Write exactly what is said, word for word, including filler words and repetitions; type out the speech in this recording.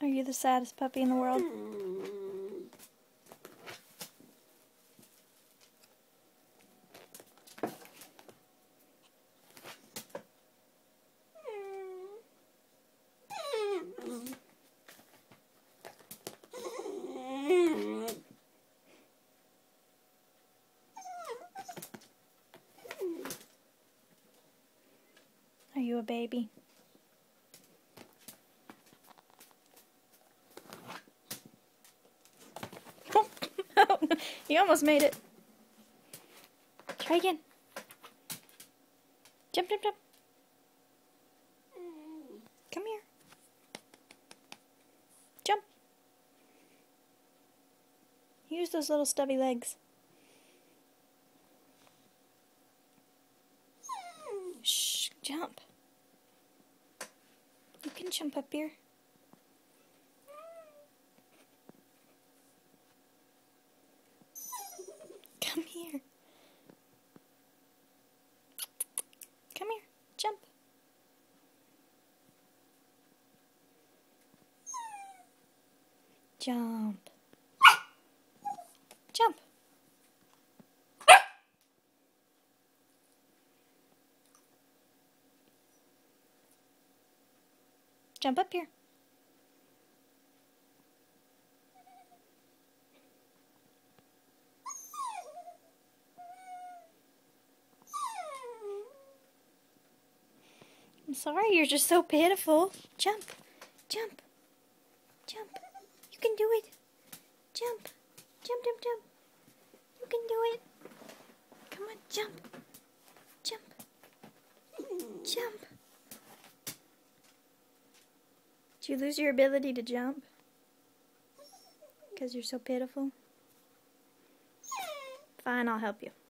Are you the saddest puppy in the world? Are you a baby? Oh, you almost made it. Try again. Jump, jump, jump. Come here. Jump. Use those little stubby legs. Shh, jump. You can jump up here. Come here. Come here. Jump. Jump. Jump. Jump up here. I'm sorry, you're just so pitiful. Jump. Jump. Jump. You can do it. Jump. Jump, jump, jump. You can do it. Come on, jump. Jump. Jump. Did you lose your ability to jump? Because you're so pitiful? Fine, I'll help you.